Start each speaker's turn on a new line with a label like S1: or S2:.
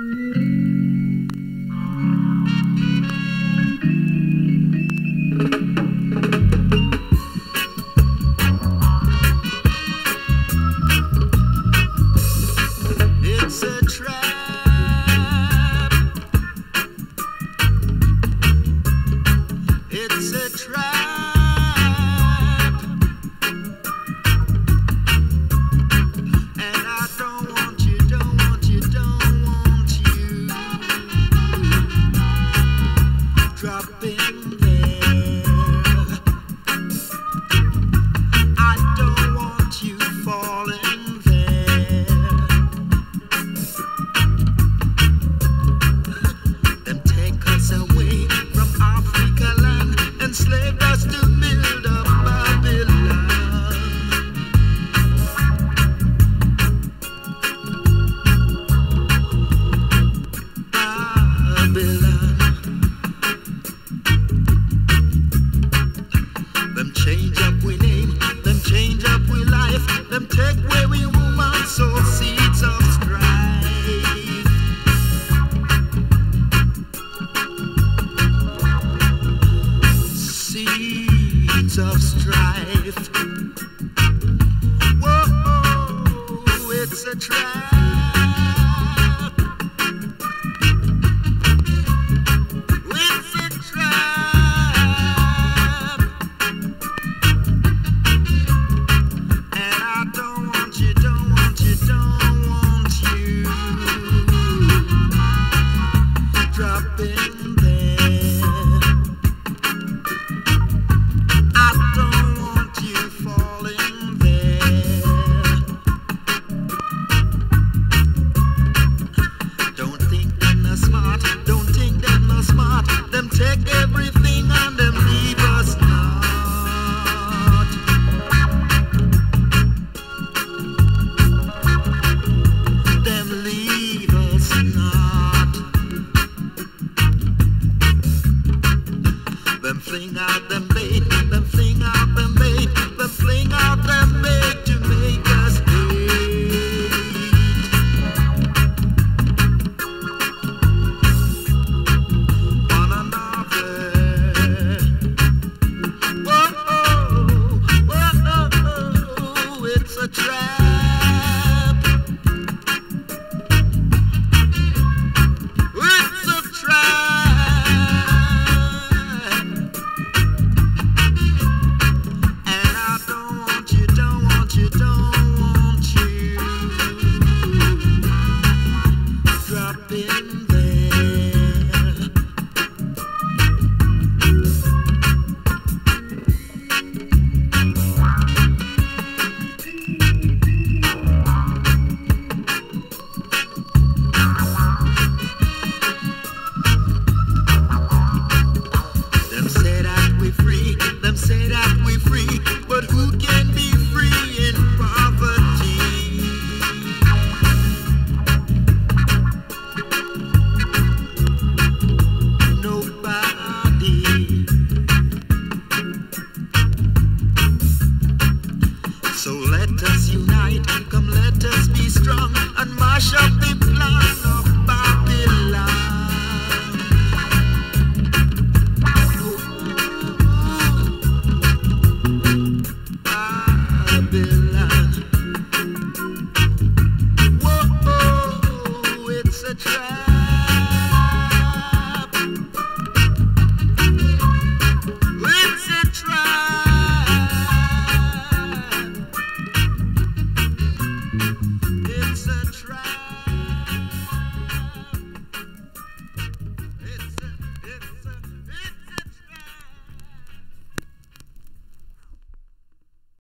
S1: It's a trap. It's a trap. And I don't want you, don't want you, don't want you dropping there. I don't want you falling there. Them take us away from Africa land, enslaved us to build up Babylon. Babylon. Them change up we name, them change up we life, them take away we woman, sow seeds of strife. Seeds of strife. Whoa, it's a trap.